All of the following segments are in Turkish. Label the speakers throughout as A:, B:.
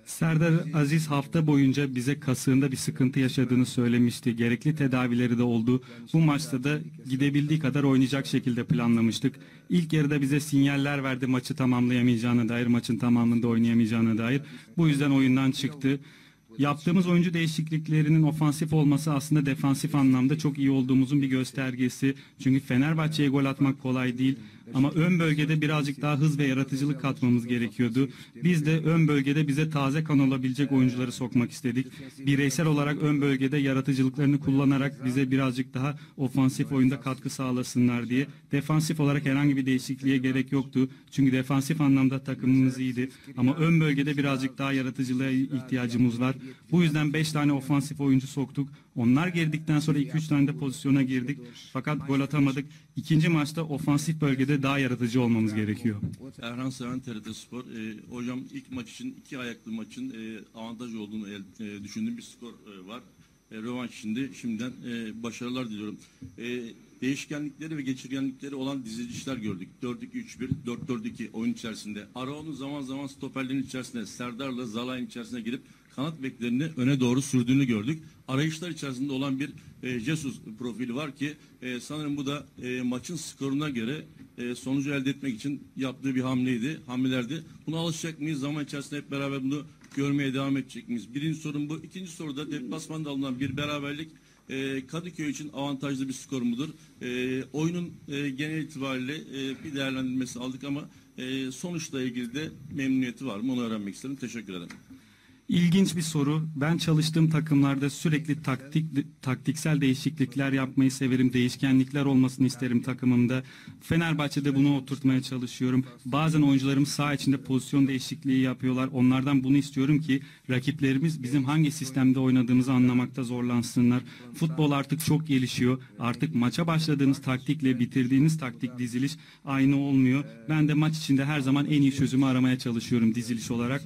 A: Serdar Aziz hafta boyunca bize kasığında bir sıkıntı yaşadığını söylemişti. Gerekli tedavileri de oldu. Bu maçta da gidebildiği kadar oynayacak şekilde planlamıştık. İlk yarıda bize sinyaller verdi maçı tamamlayamayacağına dair, maçın tamamında oynayamayacağına dair. Bu yüzden oyundan çıktı. Yaptığımız oyuncu değişikliklerinin ofansif olması aslında defansif anlamda çok iyi olduğumuzun bir göstergesi. Çünkü Fenerbahçe'ye gol atmak kolay değil. Ama ön bölgede birazcık daha hız ve yaratıcılık katmamız gerekiyordu. Biz de ön bölgede bize taze kan olabilecek oyuncuları sokmak istedik. Bireysel olarak ön bölgede yaratıcılıklarını kullanarak bize birazcık daha ofansif oyunda katkı sağlasınlar diye. Defansif olarak herhangi bir değişikliğe gerek yoktu. Çünkü defansif anlamda takımımız iyiydi. Ama ön bölgede birazcık daha yaratıcılığa ihtiyacımız var. Bu yüzden 5 tane ofansif oyuncu soktuk. Onlar girdikten sonra 2-3 tane de pozisyona girdik. Fakat gol atamadık. İkinci maçta ofansif bölgede daha yaratıcı olmamız gerekiyor.
B: Erhan Seven, TRT Spor. Hocam ilk maç için, iki ayaklı maçın avantaj olduğunu düşündüğüm bir skor var. Rövanş içinde şimdiden başarılar diliyorum. Değişkenlikleri ve geçirgenlikleri olan dizilişler gördük. 4-2-3-1, 4-4-2 oyun içerisinde. Arao'nun zaman zaman stoperlerin içerisinde, Serdar'la Zalai'nin içerisine girip kanat beklerini öne doğru sürdüğünü gördük. Arayışlar içerisinde olan bir Jesus profili var ki sanırım bu da maçın skoruna göre sonucu elde etmek için yaptığı bir hamlelerdi. Buna alışacak mıyız? Zaman içerisinde hep beraber bunu görmeye devam edecek miyiz? Birinci sorun bu. İkinci soruda deplasmanda alınan bir beraberlik Kadıköy için avantajlı bir skor mudur? Oyunun genel itibariyle bir değerlendirmesi aldık ama sonuçla ilgili de memnuniyeti var mı? Onu öğrenmek istedim. Teşekkür ederim.
A: İlginç bir soru. Ben çalıştığım takımlarda sürekli taktiksel değişiklikler yapmayı severim. Değişkenlikler olmasını isterim takımımda. Fenerbahçe'de bunu oturtmaya çalışıyorum. Bazen oyuncularım saha içinde pozisyon değişikliği yapıyorlar. Onlardan bunu istiyorum ki rakiplerimiz bizim hangi sistemde oynadığımızı anlamakta zorlansınlar. Futbol artık çok gelişiyor. Artık maça başladığınız taktikle bitirdiğiniz taktik diziliş aynı olmuyor. Ben de maç içinde her zaman en iyi çözümü aramaya çalışıyorum diziliş olarak.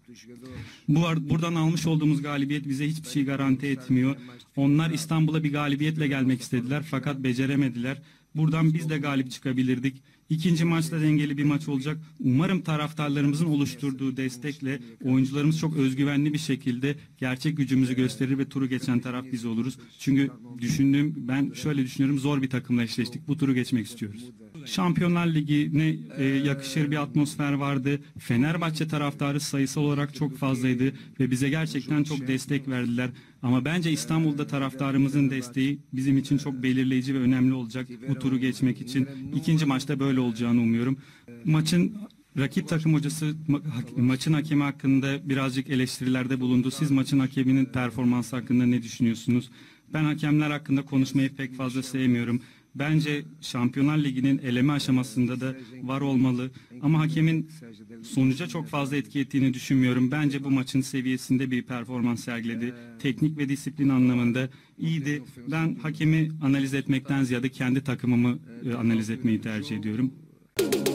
A: Buradan almış olduğumuz galibiyet bize hiçbir şey garanti etmiyor. Onlar İstanbul'a bir galibiyetle gelmek istediler fakat beceremediler. Buradan biz de galip çıkabilirdik. İkinci maçta dengeli bir maç olacak. Umarım taraftarlarımızın oluşturduğu destekle oyuncularımız çok özgüvenli bir şekilde gerçek gücümüzü gösterir ve turu geçen taraf biz oluruz. Çünkü ben şöyle düşünüyorum, zor bir takımla eşleştik. Bu turu geçmek istiyoruz. Şampiyonlar Ligi'ne yakışır bir atmosfer vardı. Fenerbahçe taraftarı sayısal olarak çok fazlaydı ve bize gerçekten çok destek verdiler. Ama bence İstanbul'da taraftarımızın desteği bizim için çok belirleyici ve önemli olacak bu turu geçmek için. İkinci maçta böyle olacağını umuyorum. Rakip takım hocası maçın hakemi hakkında birazcık eleştirilerde bulundu. Siz maçın hakeminin performansı hakkında ne düşünüyorsunuz? Ben hakemler hakkında konuşmayı pek fazla sevmiyorum. Bence Şampiyonlar Ligi'nin eleme aşamasında da var olmalı. Ama hakemin sonuca çok fazla etki ettiğini düşünmüyorum. Bence bu maçın seviyesinde bir performans sergiledi. Teknik ve disiplin anlamında iyiydi. Ben hakemi analiz etmekten ziyade kendi takımımı analiz etmeyi tercih ediyorum.